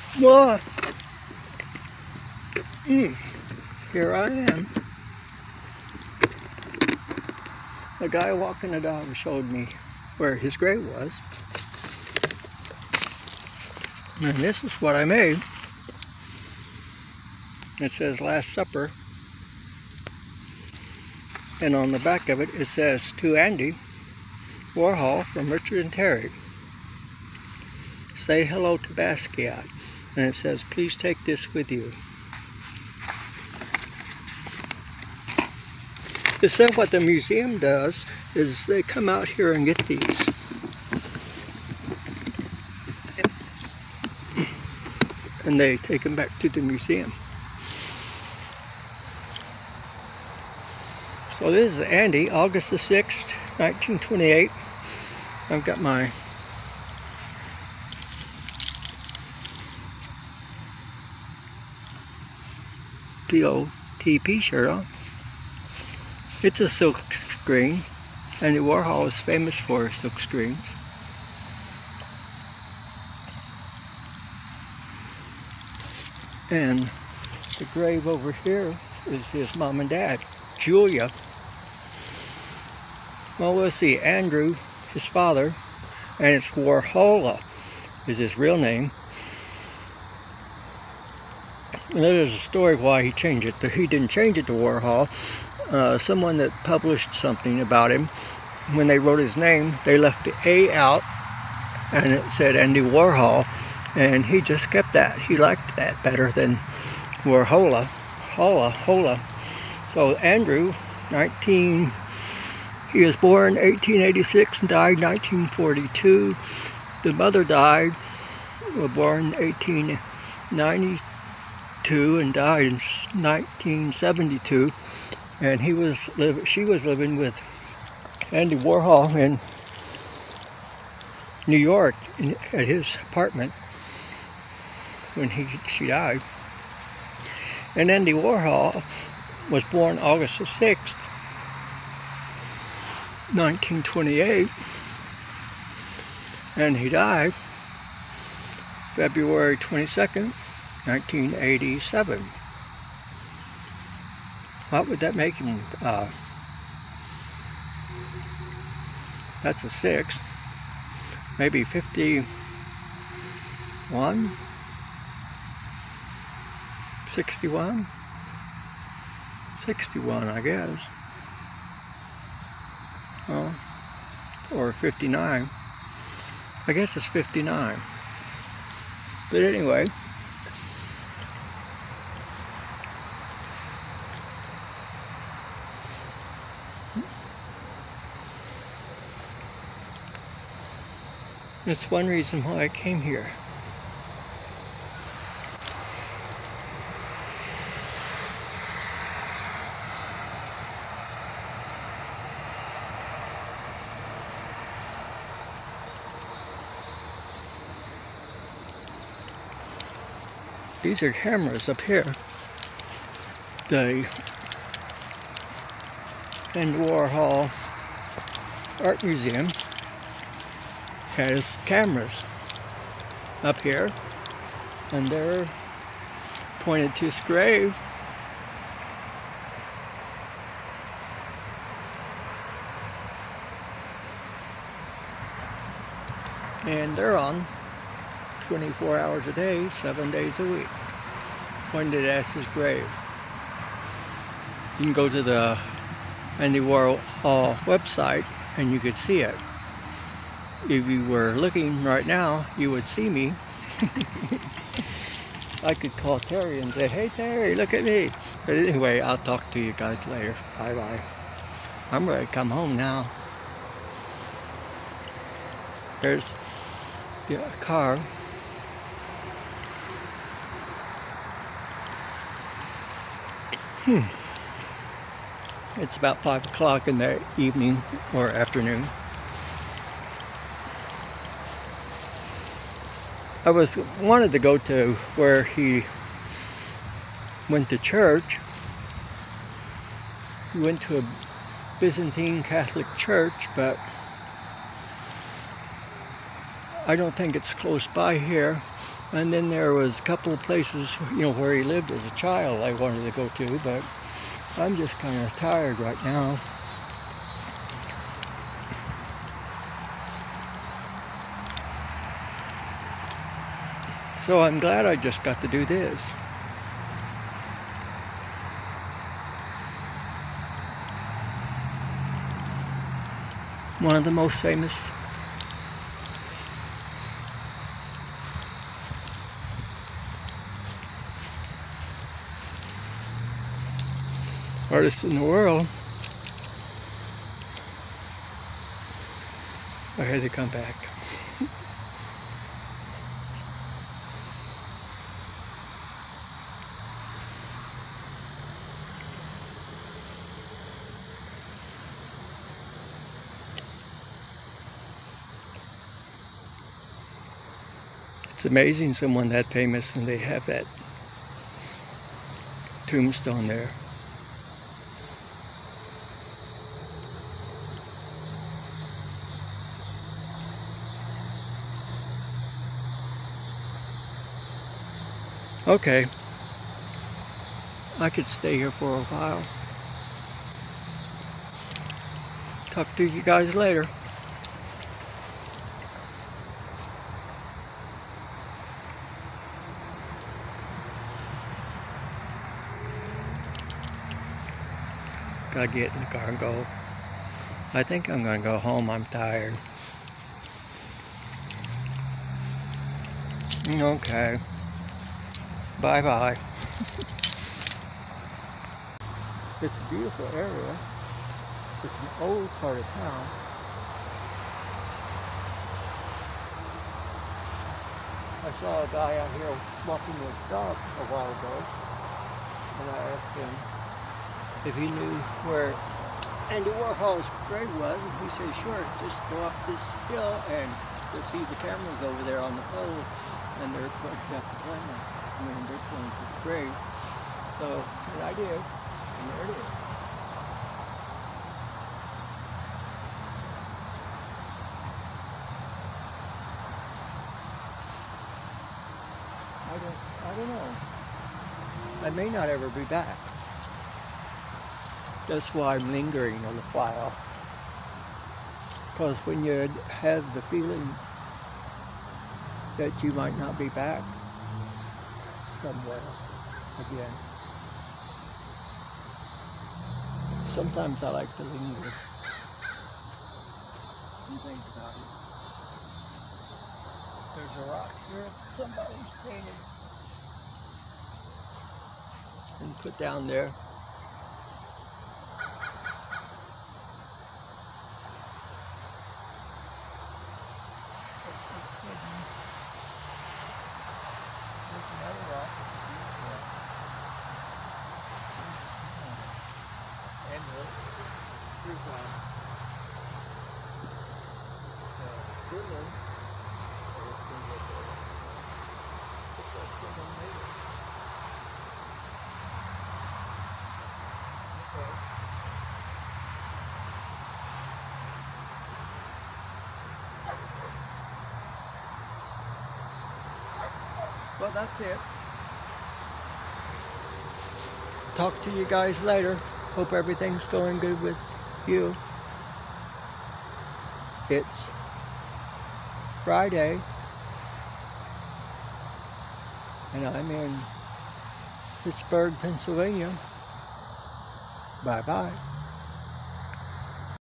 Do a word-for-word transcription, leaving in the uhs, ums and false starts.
Well, mm, here I am. The guy walking the dog showed me where his grave was. And this is what I made. It says Last Supper. And on the back of it, it says, to Andy Warhol from Richard and Terry. Say hello to Basquiat. And it says, please take this with you. It said what the museum does is they come out here and get these. And they take them back to the museum. So this is Andy, August the sixth, nineteen twenty-eight. I've got my P O T P shirt on. It's a silk screen. Andy Warhol is famous for silk screens. And the grave over here is his mom and dad, Julia. Well, we'll see. Andrew, his father, and it's Warhol is his real name. And there's a story why he changed it. He didn't change it to Warhol. Uh, someone that published something about him, when they wrote his name, they left the A out, and it said Andy Warhol. And he just kept that. He liked that better than Warhola. Hola, Hola. So Andrew, nineteen, he was born eighteen eighty-six and died nineteen forty-two. The mother died, was born eighteen ninety-two and died in nineteen seventy-two. And he was live, she was living with Andy Warhol in New York in, at his apartment when he she died. And Andy Warhol was born August the sixth, nineteen twenty-eight, and he died February twenty-second, nineteen eighty-seven. What would that make him? Uh, that's a sixth, maybe fifty-one. sixty-one? sixty-one, I guess. Oh, or fifty-nine. I guess it's fifty-nine. But anyway, that's one reason why I came here. These are cameras up here. The Andy Warhol Art Museum has cameras up here, and they're pointed to his grave. And they're on twenty-four hours a day, seven days a week, pointed at his grave. You can go to the Andy Warhol website and you could see it. If you were looking right now, you would see me. I could call Terry and say, hey Terry, look at me. But anyway, I'll talk to you guys later. Bye bye. I'm ready to come home now. There's the car. Hmm. It's about five o'clock in the evening or afternoon. I was wanted to go to where he went to church. He went to a Byzantine Catholic church, but I don't think it's close by here. And then there was a couple of places, you know, where he lived as a child I wanted to go to, but I'm just kind of tired right now. So I'm glad I just got to do this. One of the most famous artists in the world. Oh, here they come back. It's amazing someone that famous and they have that tombstone there. Okay, I could stay here for a while. Talk to you guys later. Gotta get in the car and go. I think I'm gonna go home. I'm tired. Okay. Bye bye. It's a beautiful area. It's an old part of town. I saw a guy out here walking his dog a while ago, and I asked him if he knew where Andy Warhol's grave was, and he said, sure, just go up this hill and you'll see the cameras over there on the pole, and they're pointing up the camera. I mean, they're pointing to the grave. So, and I did, and there it is. I don't, I don't know. I may not ever be back. That's why I'm lingering a while. Because when you have the feeling that you might not be back somewhere again, sometimes I like to linger and think about it. There's a rock here somebody's painted and put down there. Well, that's it. Talk to you guys later. Hope everything's going good with you. It's Friday, and I'm in Pittsburgh, Pennsylvania. Bye-bye.